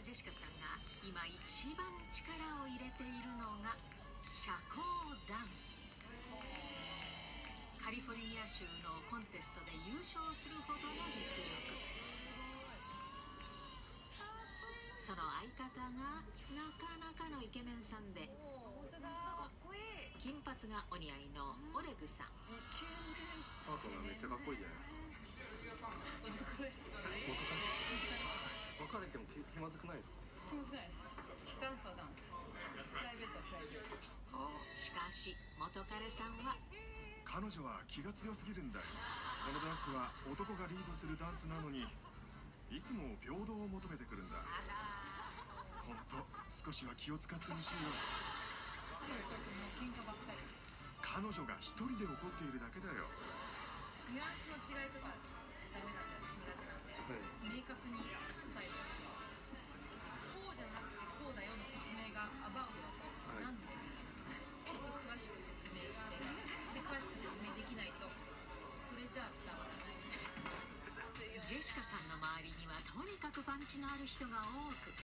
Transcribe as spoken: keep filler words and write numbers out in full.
ジェシカさんが今一番力を入れているのが社交ダンス。カリフォルニア州のコンテストで優勝するほどの実力。その相方がなかなかのイケメンさんで、金髪がお似合いのオレグさん。 パートナーめっちゃかっこいいじゃないですか。元カレ。別れても気まずくないですか？ 気まずくないです。ダンスはダンス。プライベートはプライベート。 しかし元彼さんは、 彼女は気が強すぎるんだよ。このダンスは男がリードするダンスなのに、いつも平等を求めてくるんだ。ほんと少しは気を使ってほしいよ。 そうそうそう、もう喧嘩ばっかり。 彼女が一人で怒っているだけだよ。 ニュアンスの違いとかダメなんだよ、苦手なんで、はい、明確に答える。こうじゃなくてこうだよの説明がアバウトだと、はい、なんでちょっと詳しく説明して、で詳しく説明できないとそれじゃあ伝わらない。 ジェシカさんの周りにはとにかくパンチのある人が多く、